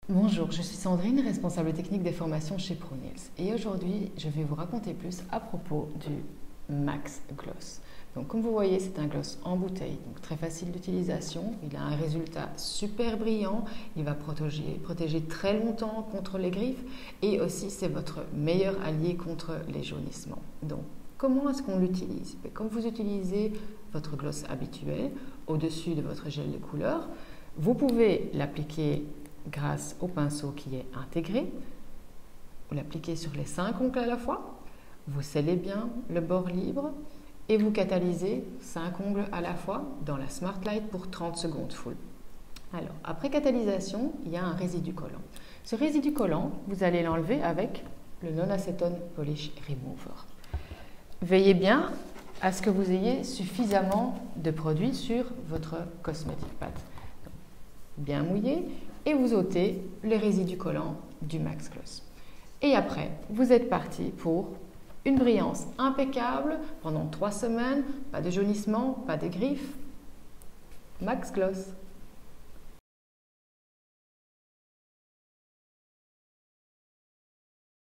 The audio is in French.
Bonjour, je suis Sandrine, responsable technique des formations chez ProNails. Et aujourd'hui, je vais vous raconter plus à propos du Max Gloss. Donc, comme vous voyez, c'est un gloss en bouteille, donc très facile d'utilisation. Il a un résultat super brillant. Il va protéger très longtemps contre les griffes. Et aussi, c'est votre meilleur allié contre les jaunissements. Donc, comment est-ce qu'on l'utilise? Comme vous utilisez votre gloss habituel au-dessus de votre gel de couleur, vous pouvez l'appliquer grâce au pinceau qui est intégré. Vous l'appliquez sur les 5 ongles à la fois, vous scellez bien le bord libre et vous catalysez 5 ongles à la fois dans la Smart Light pour 30 secondes full. Alors, après catalysation, il y a un résidu collant. Ce résidu collant, vous allez l'enlever avec le non-acetone polish remover. Veillez bien à ce que vous ayez suffisamment de produit sur votre cosmetic pad. Bien mouillé, et vous ôtez les résidus collants du Max Gloss. Et après, vous êtes parti pour une brillance impeccable pendant 3 semaines, pas de jaunissement, pas de griffes. Max Gloss.